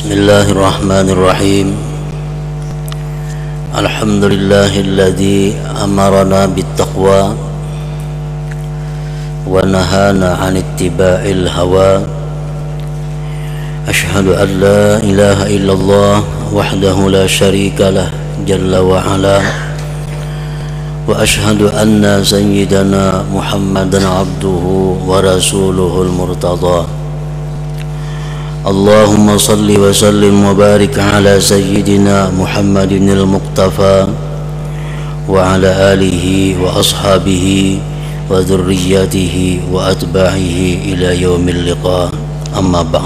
Bismillahirrahmanirrahim. Alhamdulillahilladzi amarana bittaqwa wa nahana 'anit ittiba'il hawa. Asyhadu an la ilaha illallah wahdahu la syarika lah jalla wa ala. Wa asyhadu anna sayyidana Muhammadan 'abduhu wa rasuluhul murtada. Allahumma salli wa sallim wa barik ala sayyidina Muhammadin al-Muqtafa wa ala alihi wa ashabihi wa dhurriyyatihi wa atba'ihi ila yaumil liqa. Amma ba'd.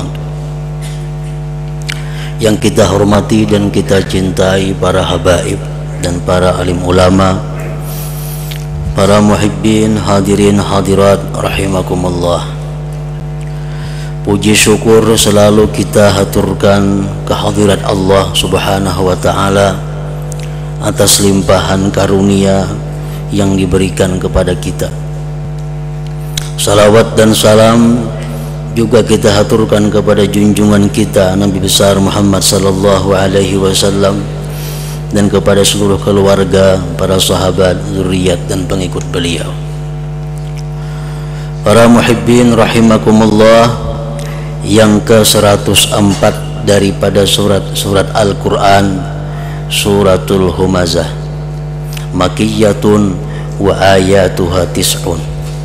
Yang kita hormati dan kita cintai para habaib dan para alim ulama, para muhibbin, hadirin hadirat rahimakumullah. Puji syukur selalu kita haturkan kehadirat Allah Subhanahu wa ta'ala atas limpahan karunia yang diberikan kepada kita. Salawat dan salam juga kita haturkan kepada junjungan kita Nabi besar Muhammad sallallahu alaihi wasallam dan kepada seluruh keluarga, para sahabat, zuriat dan pengikut beliau. Para muhibbin rahimakumullah, yang ke-104 daripada surat Al-Quran, suratul Humazah, Makiyyatun wa ayatuha tis'un,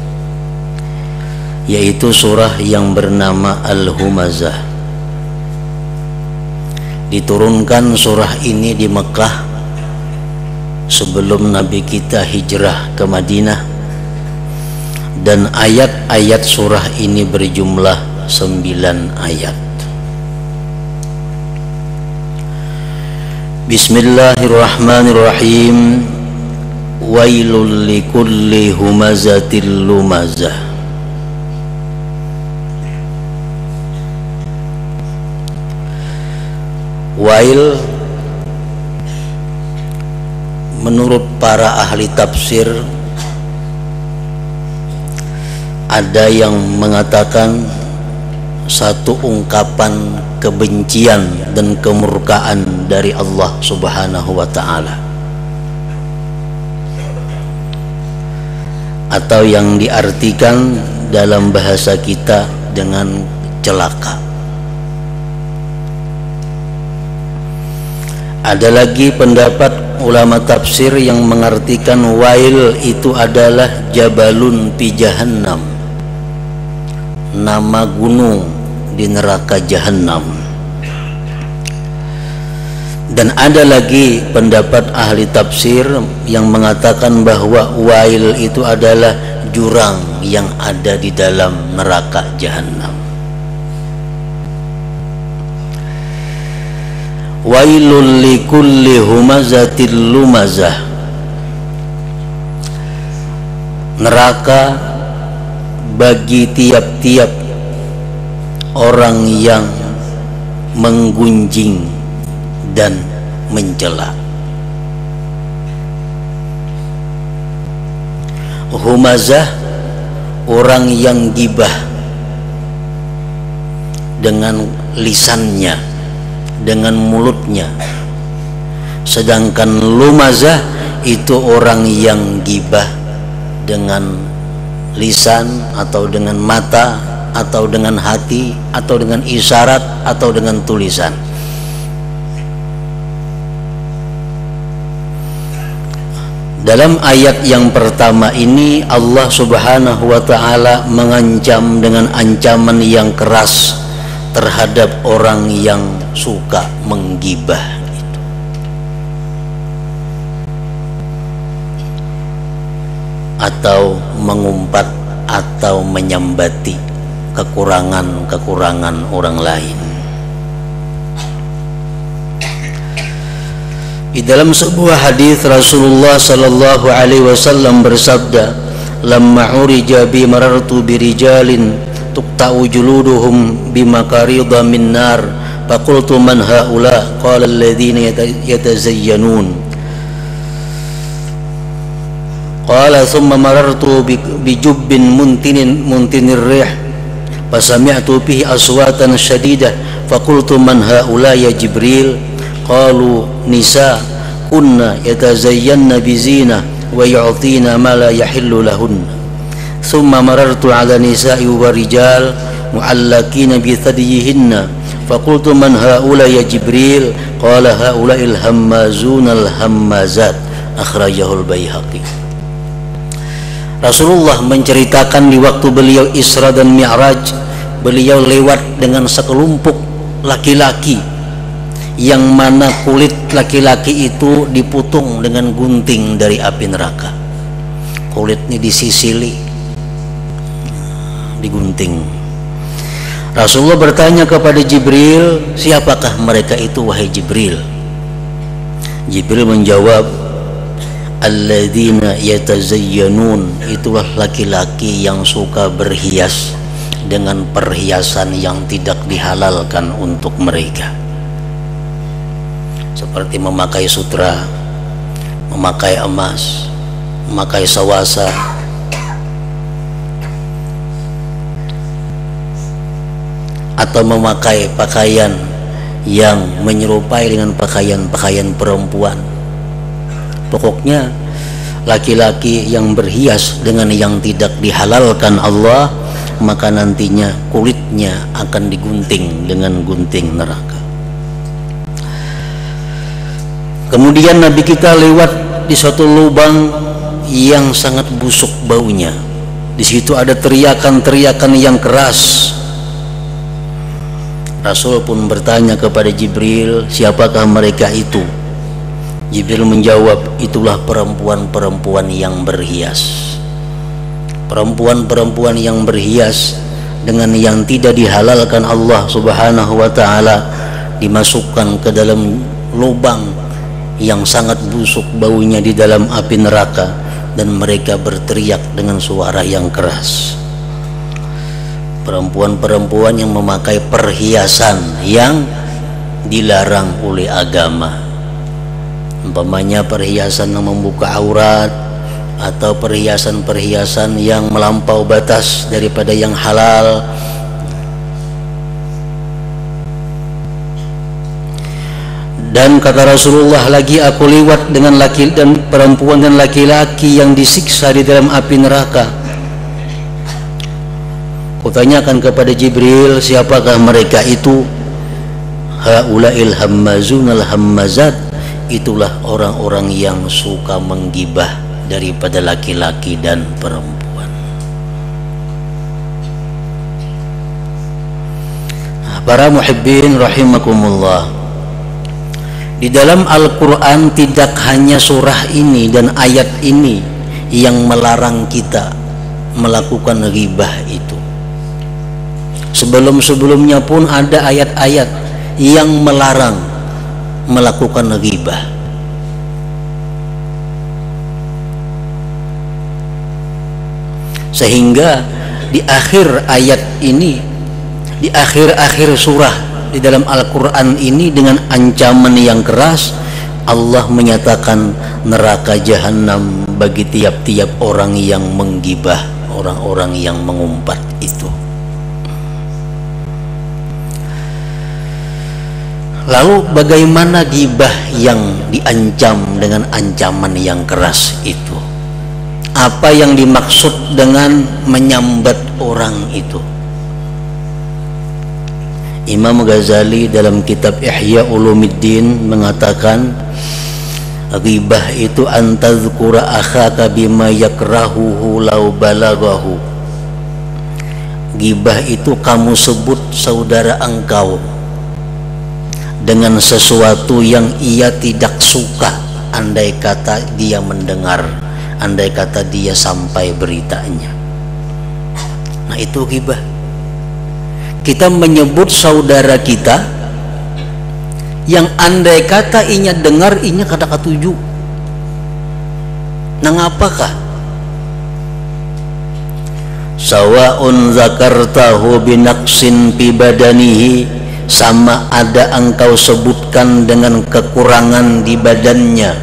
yaitu surah yang bernama Al-Humazah. Diturunkan surah ini di Mekah sebelum Nabi kita hijrah ke Madinah, dan ayat-ayat surah ini berjumlah 9 ayat. Bismillahirrahmanirrahim. Wailul likulli humazatil lumazah. Wail menurut para ahli tafsir, ada yang mengatakan satu ungkapan kebencian dan kemurkaan dari Allah Subhanahu wa ta'ala, atau yang diartikan dalam bahasa kita dengan celaka. Ada lagi pendapat ulama tafsir yang mengartikan wail itu adalah Jabalun fi Jahannam, nama gunung di neraka Jahannam. Dan ada lagi pendapat ahli tafsir yang mengatakan bahwa wail itu adalah jurang yang ada di dalam neraka Jahannam. Wailul likulli humazatil lumazah. Neraka bagi tiap-tiap orang yang menggunjing dan mencela. Humazah, orang yang gibah dengan lisannya, dengan mulutnya. Sedangkan lumazah itu orang yang gibah dengan lisan atau dengan mata atau dengan hati atau dengan isyarat atau dengan tulisan. Dalam ayat yang pertama ini Allah Subhanahu wa ta'ala mengancam dengan ancaman yang keras terhadap orang yang suka menggibah itu, atau mengumpat atau menyambati kekurangan orang lain. Di dalam sebuah hadis Rasulullah sallallahu alaihi wasallam bersabda, "Lamma urija bi marartu bi rijalin tuqta'u juluduhum bi maqarida min nar, faqultu man haula? Qala alladhina yatazayyanun." Qala thumma marartu bi jubbin muntinir rih, fasami'tu bihi aswatan syadidah Faqultu man haula ya Jibril? Qalu nisa kunna yatazayyanna bizina wa yu'tina ma la yahillu lahunna. Thumma marartu ala nisa'i wa rijal mu'allaqina bi thadiyihinna. Faqultu man haula ya Jibril? Qala haula'il hammazun al-hammazat. Akhrajahul Baihaqi. Rasulullah menceritakan di waktu beliau Isra dan Mi'raj, beliau lewat dengan sekelompok laki-laki yang mana kulit laki-laki itu diputung dengan gunting dari api neraka. Kulitnya disisili, digunting. Rasulullah bertanya kepada Jibril, siapakah mereka itu wahai Jibril? Jibril menjawab, alladzina yatazayyanun, itulah laki-laki yang suka berhias dengan perhiasan yang tidak dihalalkan untuk mereka, seperti memakai sutra, memakai emas, memakai sawasa, atau memakai pakaian yang menyerupai dengan pakaian-pakaian perempuan. Pokoknya laki-laki yang berhias dengan yang tidak dihalalkan Allah, maka nantinya kulitnya akan digunting dengan gunting neraka. Kemudian Nabi kita lewat di suatu lubang yang sangat busuk baunya. Di situ ada teriakan-teriakan yang keras. Rasul pun bertanya kepada Jibril, siapakah mereka itu? Jibril menjawab, itulah perempuan-perempuan yang berhias. Perempuan-perempuan yang berhias dengan yang tidak dihalalkan Allah Subhanahu wa ta'ala dimasukkan ke dalam lubang yang sangat busuk baunya di dalam api neraka, dan mereka berteriak dengan suara yang keras. Perempuan-perempuan yang memakai perhiasan yang dilarang oleh agama, umpamanya perhiasan yang membuka aurat atau perhiasan-perhiasan yang melampau batas daripada yang halal. Dan kata Rasulullah lagi, aku lewat dengan laki dan perempuan dan laki-laki yang disiksa di dalam api neraka. Kutanyakan kepada Jibril, siapakah mereka itu? Haula'il hammazun al-hammazat, itulah orang-orang yang suka menggibah daripada laki-laki dan perempuan. Para muhibbin rahimakumullah, di dalam Al-Quran tidak hanya surah ini dan ayat ini yang melarang kita melakukan ghibah itu. Sebelum-sebelumnya pun ada ayat-ayat yang melarang melakukan ghibah. Sehingga di akhir ayat ini, di akhir-akhir surah di dalam Al-Quran ini, dengan ancaman yang keras, Allah menyatakan neraka jahanam bagi tiap-tiap orang yang menggibah, orang-orang yang mengumpat itu. Lalu bagaimana gibah yang diancam dengan ancaman yang keras itu? Apa yang dimaksud dengan menyambat orang itu? Imam Ghazali dalam kitab Ihya Ulumuddin mengatakan, ghibah itu antadzkura akhaka bima yakrahuhu law balaghahu. Ghibah itu kamu sebut saudara engkau dengan sesuatu yang ia tidak suka, andai kata dia mendengar, andai kata dia sampai beritanya. Nah, itu ghibah. Kita menyebut saudara kita yang andai kata inya dengar, inya kada katuju. Nah, ngapakah? Sawa'un zakartahu binaqsin fi badanihi, sama ada engkau sebutkan dengan kekurangan di badannya.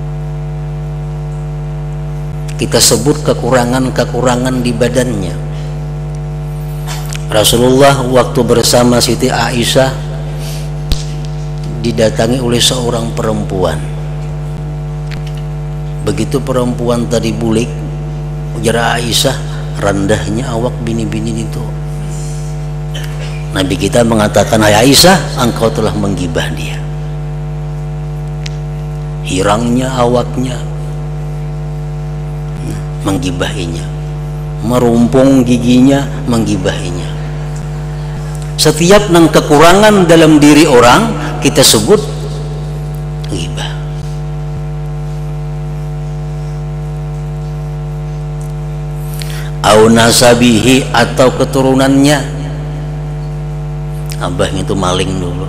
Kita sebut kekurangan-kekurangan di badannya. Rasulullah waktu bersama Siti Aisyah didatangi oleh seorang perempuan. Begitu perempuan tadi bulik, ujar Aisyah, rendahnya awak bini-bini itu. Nabi kita mengatakan, hai Aisyah, engkau telah menggibah dia. Hirangnya awaknya, menggibahinya. Merumpung giginya, menggibahinya. Setiap nang kekurangan dalam diri orang kita sebut ghibah. Au nasabihi, atau keturunannya. Abahnya itu maling dulu,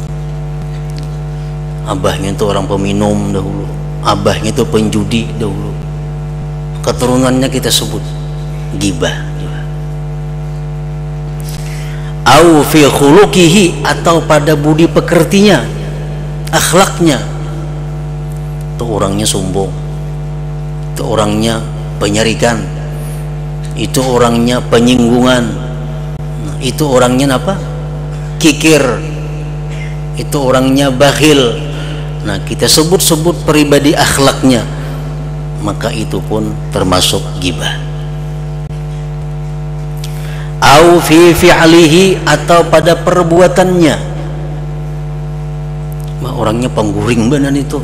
abahnya itu orang peminum dahulu, abahnya itu penjudi dahulu, keturunannya kita sebut ghibah. Au fi khuluqihi, atau pada budi pekertinya, akhlaknya. Itu orangnya sombong, itu orangnya penyarikan, itu orangnya penyinggungan, itu orangnya apa? Kikir, itu orangnya bakhil. Nah, kita sebut-sebut pribadi akhlaknya, maka itu pun termasuk ghibah. Au fi fi'lihi, atau pada perbuatannya. Orangnya pengguring banan itu,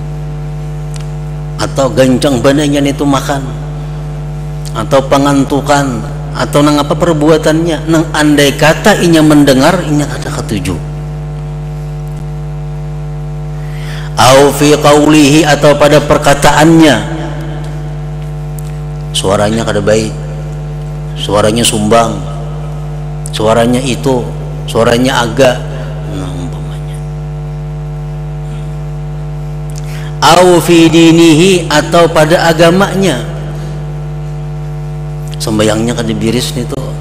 atau gancang bananya itu makan, atau pengantukan, atau nang apa perbuatannya, nang andai kata inya mendengar, inya kata ketujuh. Au fi qawlihi, atau pada perkataannya, suaranya kada baik, suaranya sumbang, suaranya itu, suaranya agak, nah umpamanya. Au fi dinihi, atau pada agamanya. Sembayangnya kada biris nih tuh,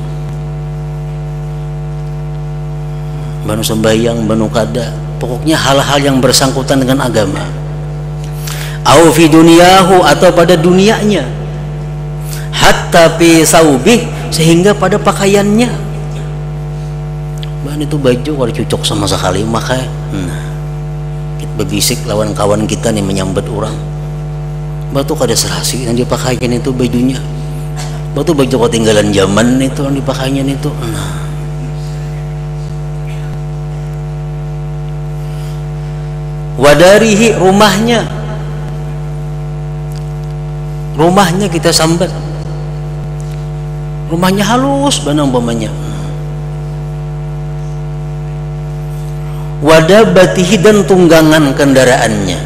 banu sembayang, banu kada, pokoknya hal-hal yang bersangkutan dengan agama. Au fi duniyahu, atau pada dunianya. Hatta fi saubih, sehingga pada pakaiannya. Bahan itu baju kalau cocok sama sekali makai. Nah, kita berbisik lawan kawan kita nih menyambat orang. Batu kada serasi yang dipakaikan itu bajunya. Batu baju ketinggalan zaman itu yang dipakainya itu. Nah, wadarihi, rumahnya. Rumahnya kita sambat. Rumahnya halus banang umpamanya. Wadabatihi, dan tunggangan kendaraannya.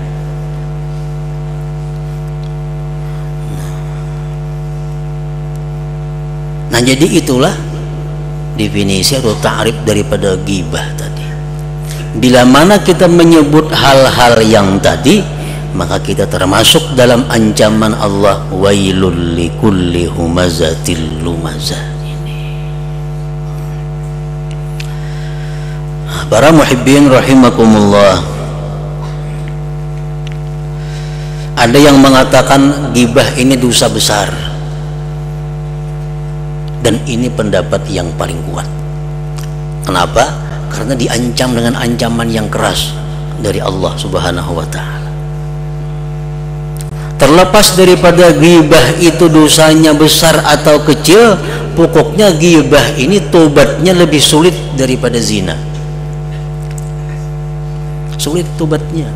Nah, jadi itulah definisi atau ta'rif daripada ghibah tadi. Bila mana kita menyebut hal-hal yang tadi, maka kita termasuk dalam ancaman Allah, wailul likulli humazatil lumazah. Para muhibbin rahimakumullah, ada yang mengatakan ghibah ini dosa besar, dan ini pendapat yang paling kuat. Kenapa? Karena diancam dengan ancaman yang keras dari Allah Subhanahu wa ta'ala. Terlepas daripada ghibah itu dosanya besar atau kecil, pokoknya ghibah ini tobatnya lebih sulit daripada zina. Sulit tobatnya.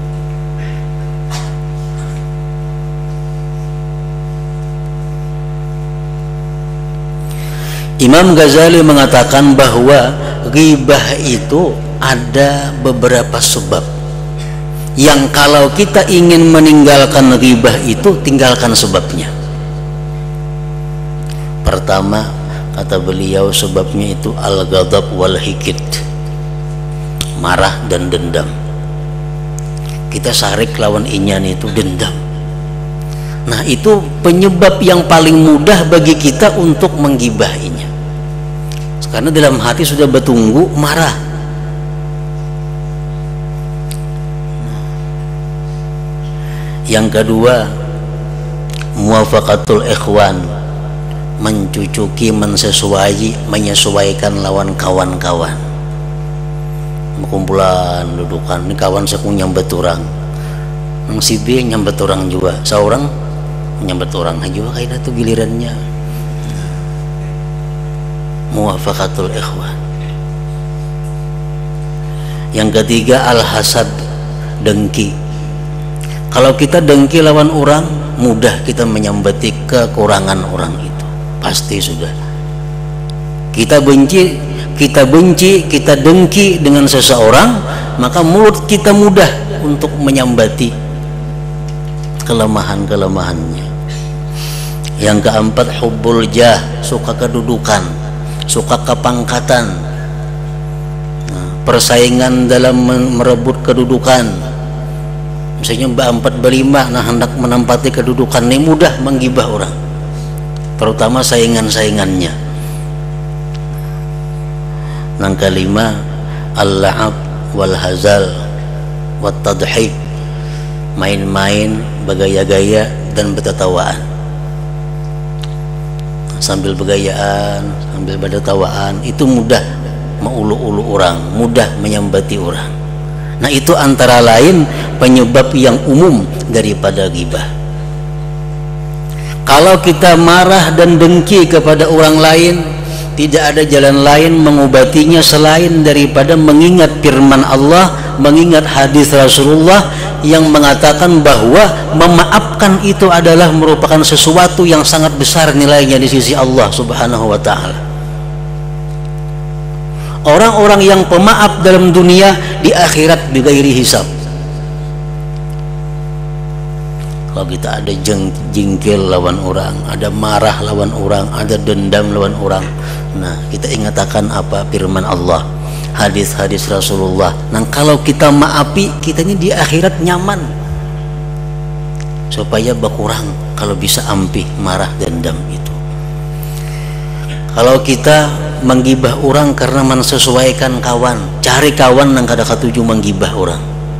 Imam Ghazali mengatakan bahwa ghibah itu ada beberapa sebab yang kalau kita ingin meninggalkan ghibah itu, tinggalkan sebabnya. Pertama, kata beliau, sebabnya itu al-ghadab wal hikid, marah dan dendam. Kita sarik lawan inyan itu dendam. Nah, itu penyebab yang paling mudah bagi kita untuk menggibahinya, karena dalam hati sudah bertunggu marah. Yang kedua, muwafaqatul ikhwan, mencucuki, menyesuaikan lawan kawan-kawan. Kumpulan dudukan ini kawan saya nyambet orang, nang si B nyambet orang juga, seorang nyambet orang juga kayak itu gilirannya. Muwafaqatul ikhwan. Yang ketiga al-hasad, dengki. Kalau kita dengki lawan orang, mudah kita menyambeti kekurangan orang itu, pasti sudah. Kita benci, kita dengki dengan seseorang, maka mulut kita mudah untuk menyambati kelemahan-kelemahannya. Yang keempat hubbul jah, suka kedudukan, suka kepangkatan, persaingan dalam merebut kedudukan. Misalnya Mbak 4 berlima, nah hendak menempati kedudukan ini mudah menggibah orang, terutama saingan-saingannya. Yang kelima al-la'ab wal hazal wat tadhik, main-main, bergaya-gaya dan bertertawaan. Sambil bergayaan, sambil bertertawaan, itu mudah mengulu-ulu orang, mudah menyambati orang. Nah, itu antara lain penyebab yang umum daripada ghibah. Kalau kita marah dan dengki kepada orang lain, tidak ada jalan lain mengobatinya selain daripada mengingat firman Allah, mengingat hadis Rasulullah yang mengatakan bahwa memaafkan itu adalah merupakan sesuatu yang sangat besar nilainya di sisi Allah Subhanahu wa ta'ala. Orang-orang yang pemaaf dalam dunia, di akhirat bighairi hisab. Kalau kita ada jengkel lawan orang, ada marah lawan orang, ada dendam lawan orang, nah kita ingatkan apa firman Allah, hadis-hadis Rasulullah. Nah kalau kita maafi, kita ini di akhirat nyaman, supaya berkurang kalau bisa ampih marah dendam itu. Kalau kita menggibah orang karena mensesuaikan kawan, cari kawan yang kada katuju menggibah orang.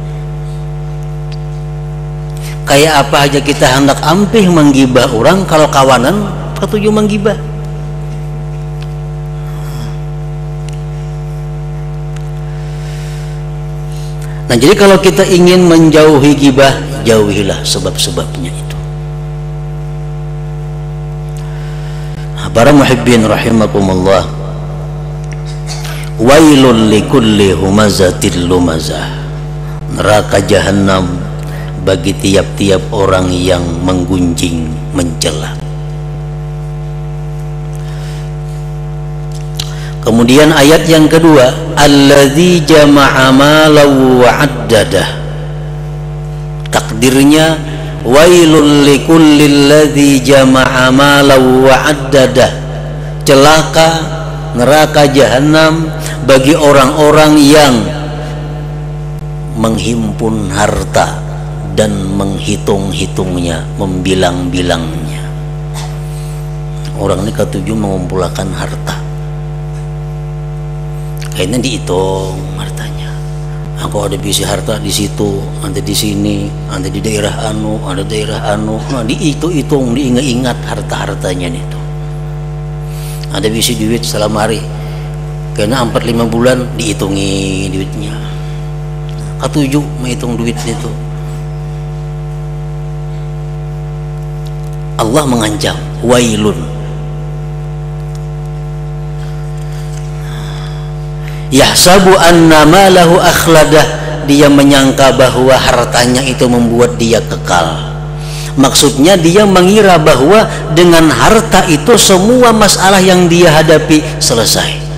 Kayak apa aja kita hendak ampih menggibah orang, kalau kawanan katuju menggibah. Nah jadi kalau kita ingin menjauhi gibah, jauhilah sebab-sebabnya itu. Para muhibbin rahimakumullah, wailul likulli humazatil lumazah, neraka jahanam bagi tiap-tiap orang yang menggunjing, mencela. Kemudian ayat yang kedua, alladzi jama'a malahu wa 'addadah, takdirnya wailul likulli alladzi jama'a malahu wa 'addadah, celaka neraka jahanam bagi orang-orang yang menghimpun harta dan menghitung-hitungnya, membilang-bilangnya. Orang ini ketujuh mengumpulkan harta, kayaknya dihitung hartanya. Aku ada bisi harta di situ, ada di sini, ada di daerah anu, ada daerah anu. Nah, dihitung, diingat-ingat harta-hartanya itu. Ada bisi duit selama hari, kayaknya 4-5 bulan dihitungi duitnya. Ketujuh menghitung duit itu. Allah mengancam, wailun, yahsabu anna malahu akhladah, dia menyangka bahwa hartanya itu membuat dia kekal. Maksudnya dia mengira bahwa dengan harta itu semua masalah yang dia hadapi selesai.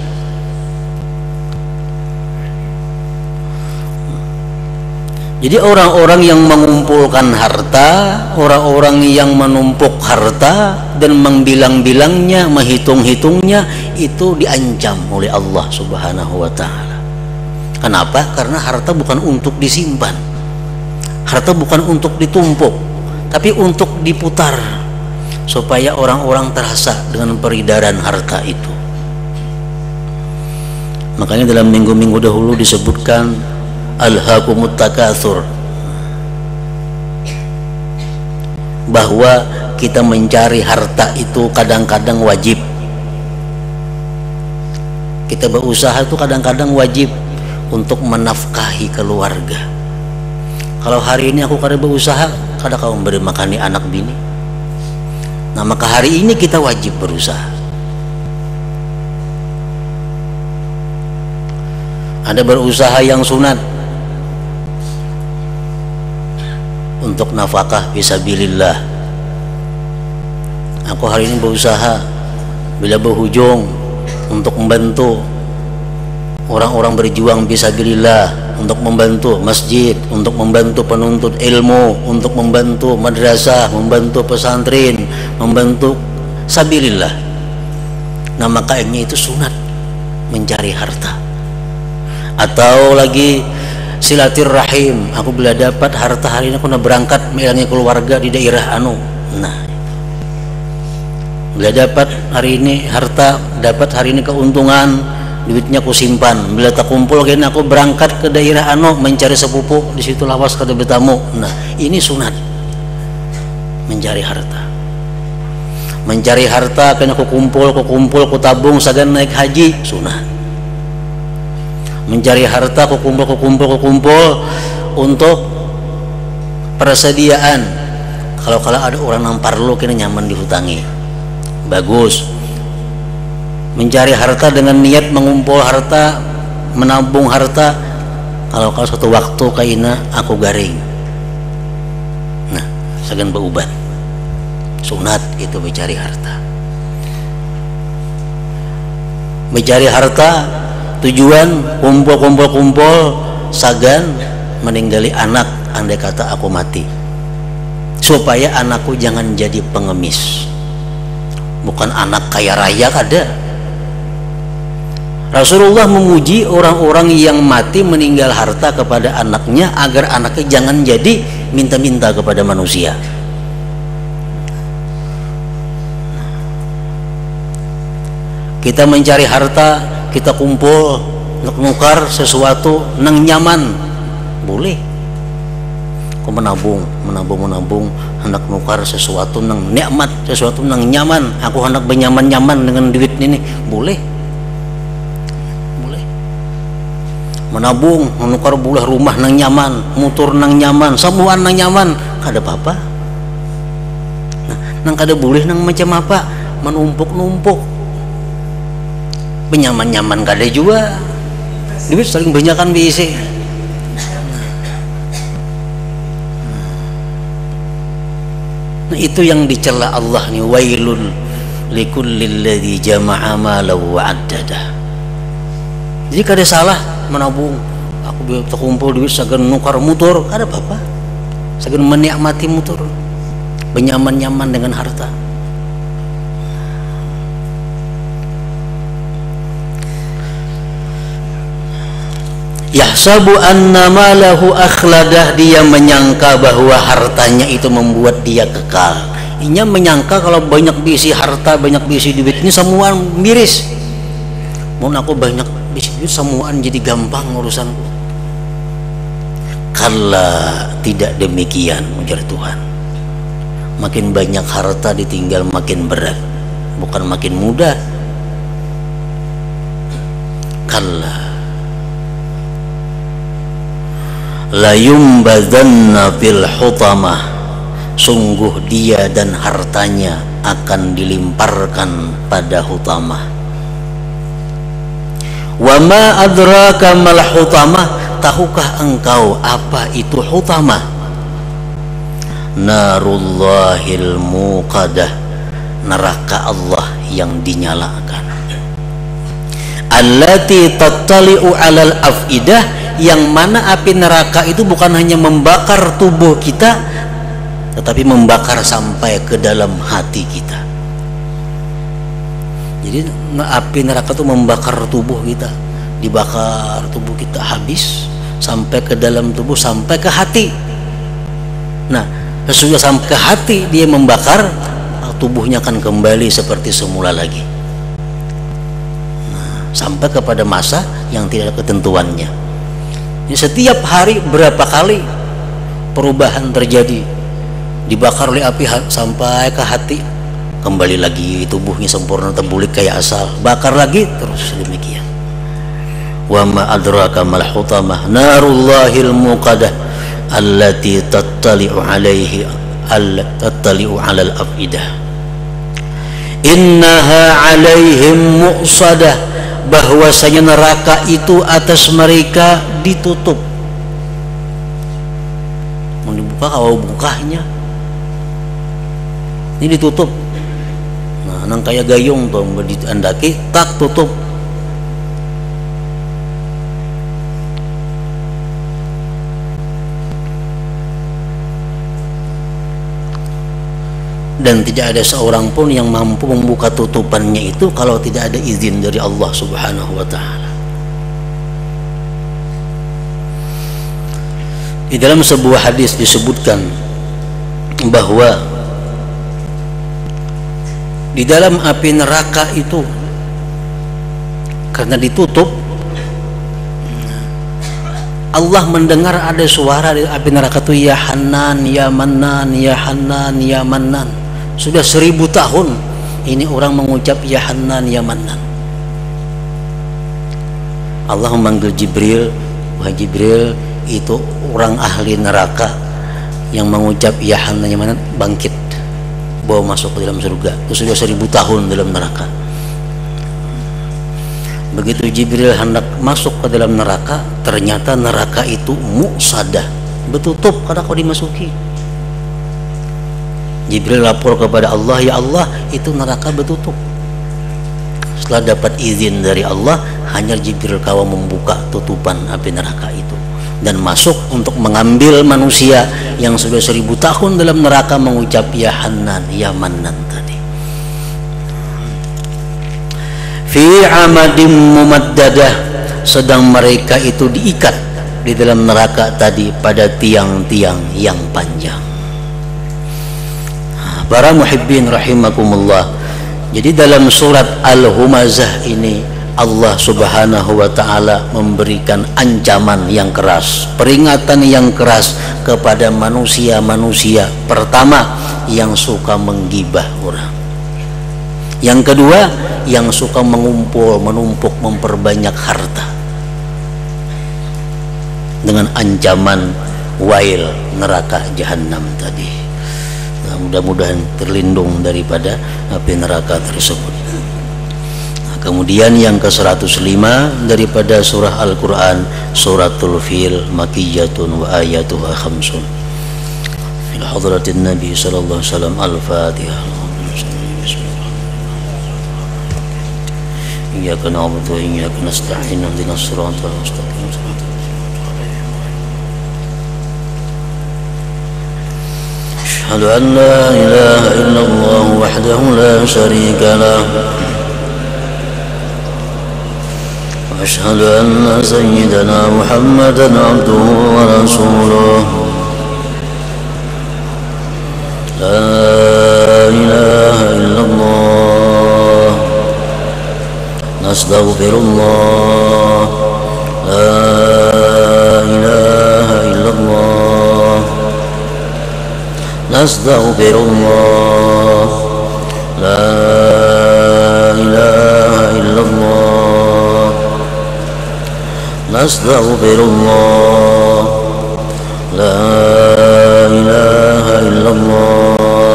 Jadi orang-orang yang mengumpulkan harta, orang-orang yang menumpuk harta dan membilang-bilangnya, menghitung-hitungnya, itu diancam oleh Allah Subhanahu wa ta'ala. Kenapa? Karena harta bukan untuk disimpan, harta bukan untuk ditumpuk, tapi untuk diputar, supaya orang-orang terasa dengan peredaran harta itu. Makanya dalam minggu-minggu dahulu disebutkan alhaakumut takatsur, bahwa kita mencari harta itu kadang-kadang wajib. Kita berusaha itu kadang-kadang wajib untuk menafkahi keluarga. Kalau hari ini aku kada berusaha, kada kau memberi makani anak bini. Nah, maka hari ini kita wajib berusaha. Ada berusaha yang sunat untuk nafkah fisabilillah. Aku hari ini berusaha bila berhujung untuk membantu orang-orang berjuang fisabilillah, untuk membantu masjid, untuk membantu penuntut ilmu, untuk membantu madrasah, membantu pesantren, membantu sabilillah. Nah, makanya itu sunat mencari harta. Atau lagi silaturahim, aku bila dapat harta hari ini aku nak berangkat melangi keluarga di daerah anu. Nah, bila dapat hari ini harta, dapat hari ini keuntungan, duitnya aku simpan. Bila tak kumpul gini aku berangkat ke daerah anu mencari sepupu, di situ lawas kada bertamu. Nah, ini sunat mencari harta. Mencari harta kan aku kumpul, aku tabung sagan naik haji, sunat. Mencari harta, aku kumpul untuk persediaan. Kalau ada orang yang perlu kena nyaman dihutangi, bagus. Mencari harta dengan niat mengumpul harta, menabung harta. Kalau satu waktu kaina aku garing, nah sagan berubat. Sunat itu mencari harta. Mencari harta tujuan kumpul sagan meninggali anak, andai kata aku mati, supaya anakku jangan jadi pengemis. Bukan anak kaya raya kada. Rasulullah memuji orang-orang yang mati meninggal harta kepada anaknya agar anaknya jangan jadi minta-minta kepada manusia. Kita mencari harta, kita kumpul nukar sesuatu nang nyaman, boleh. Aku menabung hendak nukar sesuatu nang nikmat, sesuatu nang nyaman. Aku hendak benyaman-nyaman dengan duit ini, boleh. Menabung menukar bulah rumah nang nyaman, motor nang nyaman, semuaan nang nyaman, kada apa-apa. Nah, nang kada boleh nang macam apa, menumpuk-numpuk. Benyaman-nyaman kada juga, duit saling banyakan BC. Nah, itu yang dicela Allah nih, wailul likullil ladzi jama'a malahu wa 'addada. Jadi kada salah menabung. Aku biar terkumpul duit sagan nukar motor, kada apa-apa. Sagan menikmati motor, benyaman-nyaman dengan harta. Yahsabu anna malahu akhladah, dia menyangka bahwa hartanya itu membuat dia kekal. Inya menyangka kalau banyak bisi harta, banyak bisi duit ini semua miris. Mau aku banyak bisi duit semuaan jadi gampang urusanku. Kala tidak demikian, ujar Tuhan. Makin banyak harta ditinggal makin berat, bukan makin mudah. Kala layumbadanna fil hutamah, sungguh dia dan hartanya akan dilimparkan pada hutamah. Wa ma adraka mal hutamah, tahukah engkau apa itu hutamah? Narullahil muqadah, neraka Allah yang dinyalakan. Allati tattali'u 'alal afidah, yang mana api neraka itu bukan hanya membakar tubuh kita, tetapi membakar sampai ke dalam hati kita. Jadi api neraka itu membakar tubuh kita, dibakar tubuh kita habis sampai ke dalam tubuh, sampai ke hati. Nah, sesudah sampai ke hati dia membakar, tubuhnya akan kembali seperti semula lagi. Nah, sampai kepada masa yang tidak ada ketentuannya. Setiap hari berapa kali perubahan terjadi, dibakar oleh api sampai ke hati, kembali lagi tubuhnya sempurna terbulik kayak asal, bakar lagi terus demikian. Wa ma adraka mal hutamah narullahil muqadah allati tattali'u alal afidah innaha alaihim muqsadah, bahwasanya neraka itu atas mereka ditutup. Mau dibuka kalau bukanya ini ditutup. Nah, nang kayak gayung tuh diandaki tak tutup. Dan tidak ada seorang pun yang mampu membuka tutupannya itu kalau tidak ada izin dari Allah Subhanahu wa ta'ala. Di dalam sebuah hadis disebutkan bahwa di dalam api neraka itu karena ditutup, Allah mendengar ada suara di api neraka itu, ya Hanan, ya Mannan, ya Hanan, ya Mannan. Sudah 1000 tahun ini orang mengucap ya Hanan, ya Mannan. Allah memanggil Jibril, wahai Jibril, itu orang ahli neraka yang mengucap ya Hanan, ya Mannan, bangkit, bawa masuk ke dalam surga. Itu sudah 1000 tahun dalam neraka. Begitu Jibril hendak masuk ke dalam neraka, ternyata neraka itu muqsadah, bertutup karena kau dimasuki. Jibril lapor kepada Allah, ya Allah, itu neraka bertutup. Setelah dapat izin dari Allah, hanya Jibril kawa membuka tutupan api neraka itu dan masuk untuk mengambil manusia yang sudah 1000 tahun dalam neraka mengucap ya Hanan, ya Mannan tadi. Fi amadim mumaddadah, sedang mereka itu diikat di dalam neraka tadi pada tiang-tiang yang panjang. Para muhibbin rahimakumullah, jadi dalam surat Al-Humazah ini Allah Subhanahu wa ta'ala memberikan ancaman yang keras, peringatan yang keras kepada manusia-manusia. Pertama, yang suka menggibah orang. Yang kedua, yang suka mengumpul, menumpuk, memperbanyak harta, dengan ancaman wail neraka jahanam tadi. Nah, mudah-mudahan terlindung daripada api neraka tersebut. Nah, kemudian yang ke-105 daripada surah Al-Quran, suratul Fil, makiyatun wa ayatuha khamsun. Fil hadratin Nabi sallallahu alaihi wasallam. Al-Fatihah. Iyyaka na'budu wa iyyaka nasta'in, ihdinas siratal mustaqim. أشهد أن لا إله إلا الله وحده لا شريك له وأشهد أن سيدنا محمدا عبده ورسوله لا إله إلا الله نستغفر الله لا إله إلا الله نستغفر الله لا إله إلا الله نستغفر الله لا إله إلا الله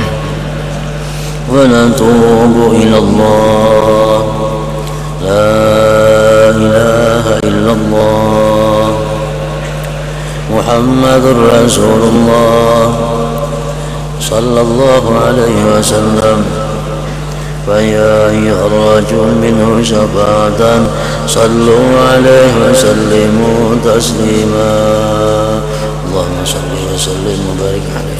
ونتوب إلى الله لا إله إلا الله محمد رسول الله صلى الله عليه وسلم فيا أيها الرجل منه شفاعة صلوا عليه وسلموا تسليما اللهم صل وسلم وبارك عليه